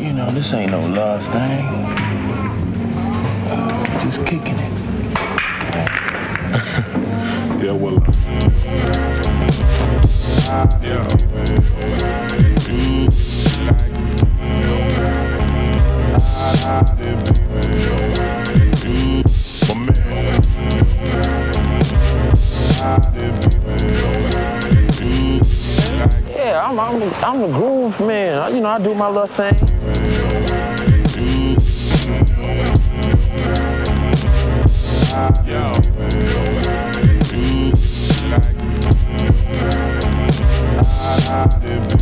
You know, this ain't no love thing. Just kicking it. Yeah, well. Yeah. Yeah, I'm the groove man. You know, I do my little thing. Yo.